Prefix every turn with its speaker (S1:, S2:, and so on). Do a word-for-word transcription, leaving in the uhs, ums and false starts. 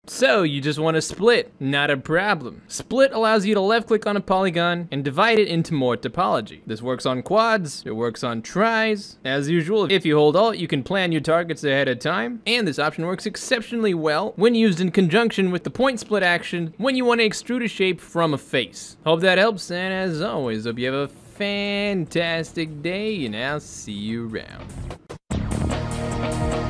S1: So you just want to split, not a problem. Split allows you to left click on a polygon and divide it into more topology. This works on quads, it works on tris. As usual, if you hold Alt, you can plan your targets ahead of time, and this option works exceptionally well when used in conjunction with the point split action when you want to extrude a shape from a face. Hope that helps, and as always, hope you have a fantastic day, and I'll see you around.